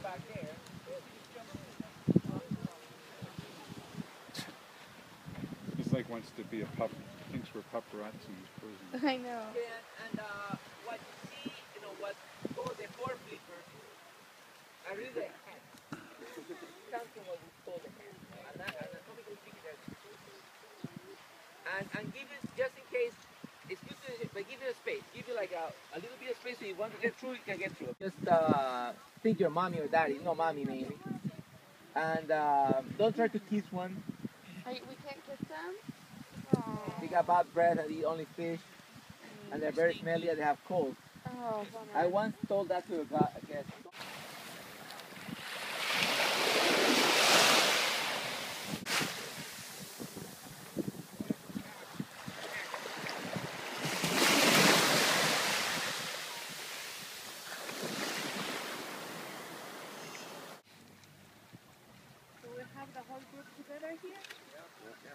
He's like wants to be a pup. Thinks we're paparazzi in his prison. I know. And what you see, what called the four flippers are really the hands. Comes from what we call the hands. Anatomical speaking, and give it, just in case, it's good to, but give it a space. Give it like a little bit of space so you want to get through, you can get through. Just think your mommy or daddy, no mommy maybe. And don't try to kiss one. We can't kiss them? They got bad breath and eat only fish. And they're very smelly and they have cold. Oh, I once told that to a guest. So we have the whole group together here?